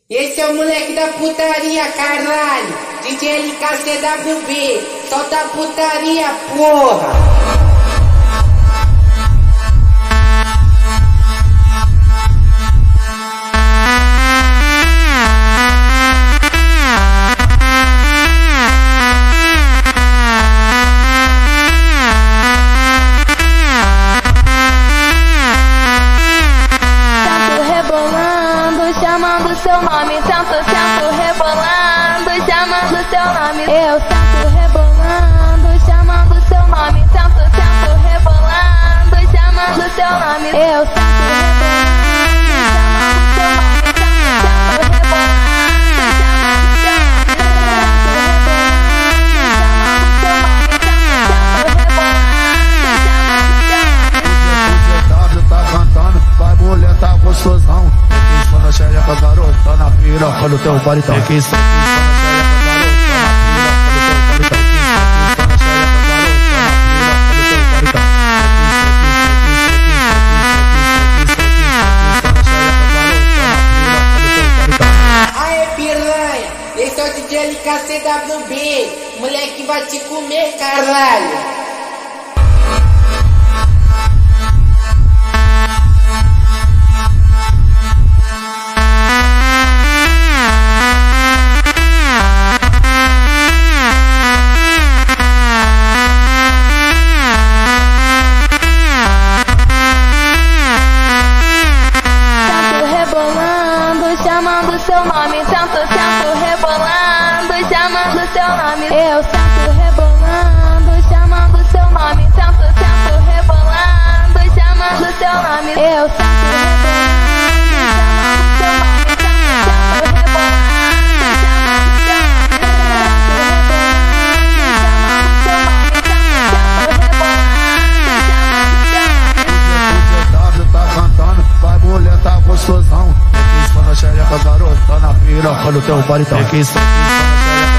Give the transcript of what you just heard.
Esse é o moleque da putaria, caralho. DJ LKCWB, solta a putaria, porra. Chamando seu nome, sento rebolando, chamando seu nome. Eu sento rebolando, chamando seu nome, sento rebolando, chamando seu nome. Eu sento gostosão, que só na xereca, garota, na piroca do teu baritão. Que só na xereca, garota, na piroca do teu baritão. Aê, piranha, esse é o DJ LKCWB, moleque vai te comer, caralho. Chamando seu nome, sento rebolando, chamando seu nome. Eu sento rebolando, chamando seu nome, sento rebolando, chamando seu nome. Eu sento gostosão, que só na xereca, garota, na piroca do teu baritão. Que só na xereca.